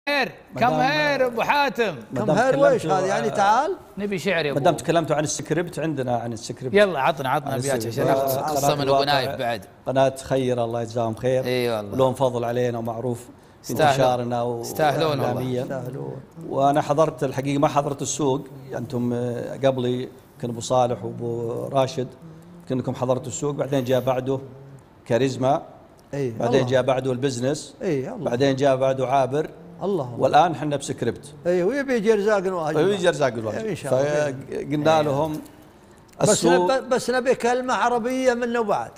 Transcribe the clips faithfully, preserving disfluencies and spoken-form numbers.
هير كم هير ابو حاتم. كم هير ويش هذا يعني؟ تعال نبي شعر يا ابو. ما دام تكلمتوا عن السكريبت، عندنا عن السكريبت. يلا عطنا عطنا ابيات عشان ناخذ قصه من ابو نايف بعد. قناه خير الله يجزاهم خير. اي والله ولهم فضل علينا ومعروف في انتشارنا ويستاهلون والله. وانا حضرت الحقيقه، ما حضرت السوق، انتم قبلي كان ابو صالح وابو راشد، كنكم حضرتوا السوق، بعدين جاء بعده كاريزما، اي بعدين جاء بعده البزنس، اي الله، بعدين جاء بعده عابر، الله، والان احنا بسكريبت. اي ويبي يجي رزاق الواجب، ويجي رزاق الواجب ان شاء الله. فقلنا لهم بس نبي بس نبي كلمه عربيه منه بعد.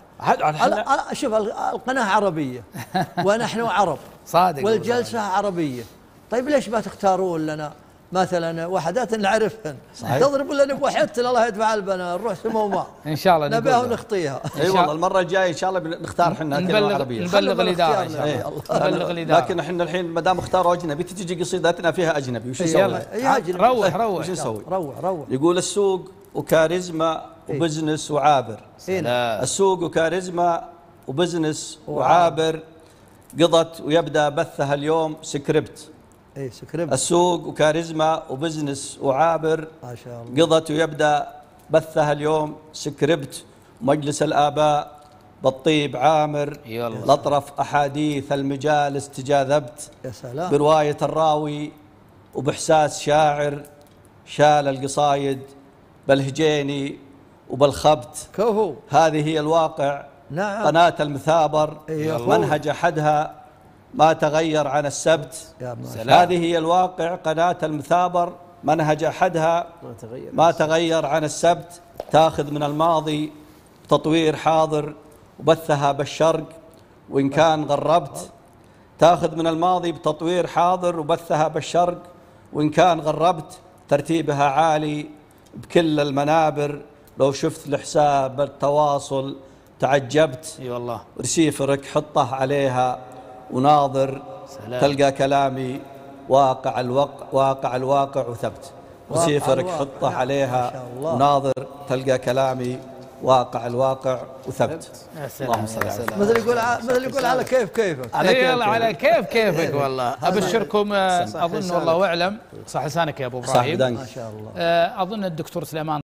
شوف القناه عربيه ونحن عرب صادق، والجلسه عربيه. طيب ليش ما تختارون لنا مثلا وحدات نعرفهن؟ تضرب لنا بوحدة الله يدفع البنا نروح سمو وماء ان شاء الله نبيها ونخطيها. اي والله المره الجايه ان شاء الله نختار احنا كلمه عربيه، نبلغ الاداره ان شاء الله، نبلغ الاداره. لكن احنا الحين ما دام اختاروا اجنبي تجي قصيدتنا فيها اجنبي، وش نسوي؟ روح روح وش نسوي؟ روح روح. يقول السوق وكاريزما وبزنس وعابر. السوق وكاريزما وبزنس وعابر قضت ويبدا بثها اليوم سكريبت. اي سكريبت. السوق وكاريزما وبزنس وعابر ما شاء الله قضت ويبدا بثها اليوم سكريبت. مجلس الآباء بالطيب عامر، لطرف أحاديث المجالس تجاذبت. يا سلام. برواية الراوي وبإحساس شاعر شال القصايد بالهجيني وبالخبت. كوهو هذه هي الواقع. نعم. قناة المثابر إيه منهج أحدها ما تغير عن السبت. هذه هي الواقع. قناة المثابر منهج أحدها ما تغير, ما تغير عن السبت. تأخذ من الماضي تطوير حاضر وبثها بالشرق وإن كان غربت. تأخذ من الماضي بتطوير حاضر وبثها بالشرق وإن كان غربت. ترتيبها عالي بكل المنابر، لو شفت الحساب التواصل تعجبت. اي والله. رسيفرك حطه عليها وناظر سلام. تلقى كلامي واقع الواقع واقع الواقع وثبت. رسيفرك حطه عليها وناظر تلقى كلامي واقع الواقع وثبت. اللهم صل على سيدنا. مثل يقول مثل يقول على كيف كيفك. على كيف على كيف كيفك والله. ابشركم اظن والله واعلم صح لسانك يا ابو ابراهيم. ما شاء الله. اظن الدكتور سليمان